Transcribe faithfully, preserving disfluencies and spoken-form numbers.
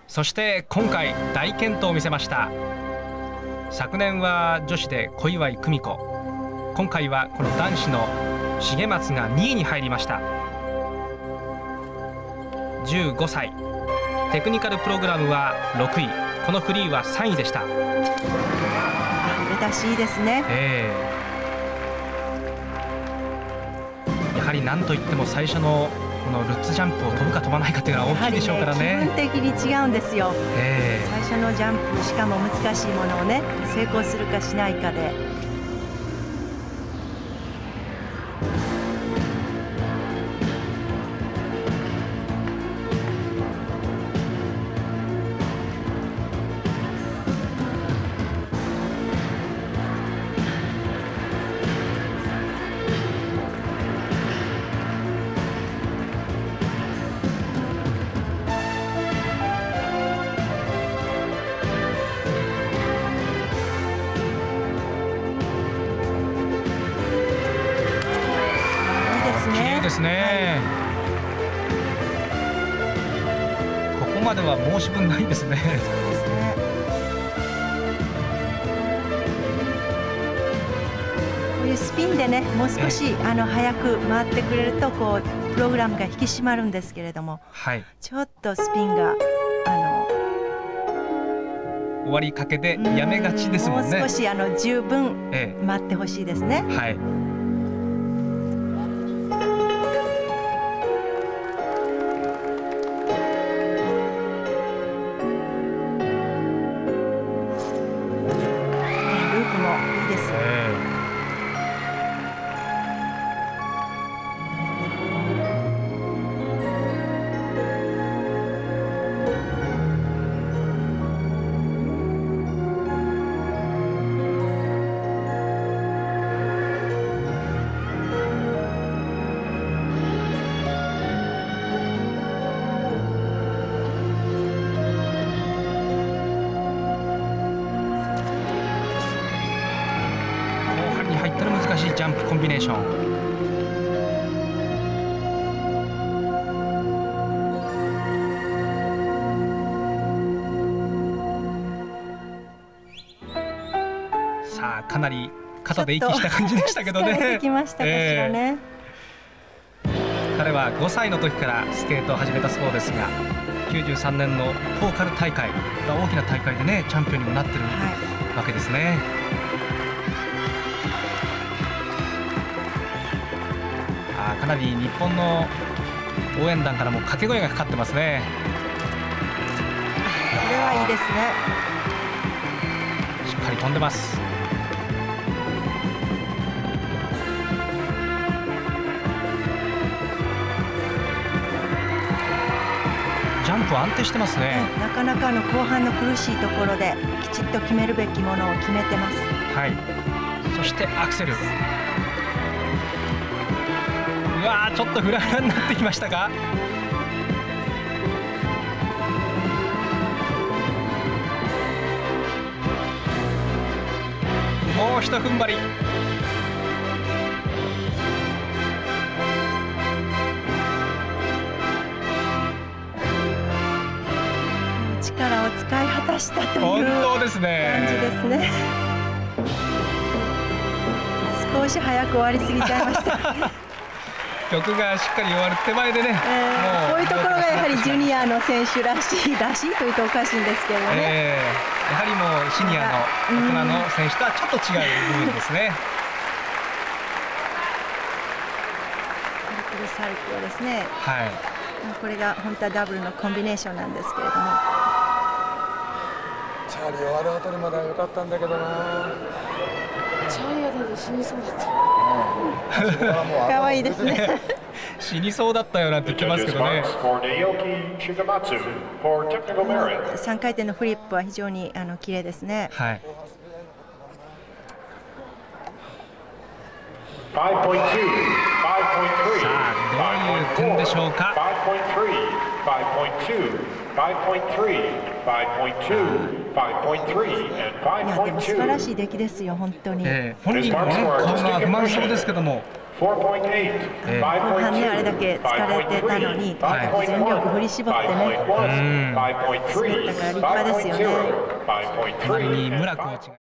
そして今回大健闘を見せました。昨年は女子で小祝久美子、今回はこの男子の重松がにいに入りました。じゅうごさい、テクニカルプログラムはろくい、このフリーはさんいでした。 めたしいですね、 えー、やはり何といっても最初のこのルッツジャンプを飛ぶか飛ばないかというのは大きいでしょうからね。 気分的に違うんですよ、 えー、 最初のジャンプ、しかも難しいものをね成功するかしないかで。 ですね、はい、ここまでは申し分ないですね。 そうですね、こういうスピンでねもう少しあの早く回ってくれるとこうプログラムが引き締まるんですけれども、 はい、 ちょっとスピンがあの終わりかけでやめがちですもんね。 もう少しあの十分待ってほしいですね、 ええ、はい、難しいジャンプコンビネーション。さあかなり肩で息した感じでしたけどね。 疲れてきましたかしらね、 えー、彼はごさいの時からスケートを始めたそうですが、きゅうじゅうさんねんのポーカル大会、大きな大会でねチャンピオンにもなってるわけですね。あ、かなり日本の応援団からも掛け声がかかってますね。 これはいいですね。しっかり飛んでます。ジャンプ安定してますね。 なかなかの後半の苦しいところできちっと決めるべきものを決めてます。 はい。そしてアクセル。うわー、ちょっとフラフラになってきましたか。もうひと踏ん張り。 力を使い果たしたという本当ですね。 感じですね。少し早く終わりすぎちゃいました。 曲がしっかり終わる手前でね、 えー、もうこういうところがやはりジュニアの選手らしいらしいというとおかしいんですけどね、 えー、やはりもうシニアの大人の選手とはちょっと違う部分ですね。 トリプルサルコーですね。 はい。 これが本当はダブルのコンビネーションなんですけれども、 チャーリー終わるあたりまでは良かったんだけどな。 チャーリーはだって死にそうだった。 可愛いですね。 死にそうだったよなんて言ってますけどね。 さんかい転のフリップは非常にあの綺麗ですね。 はい。 さあ、どういう点でしょうか。 いやでも素晴らしい出来ですよ本当に。 えー、本人もね顔が不満そうですけども、 ええ後半ねあれだけ疲れてたのに、 は全力振り絞ってねうん滑ったから立派ですよね。 隣に村コーチが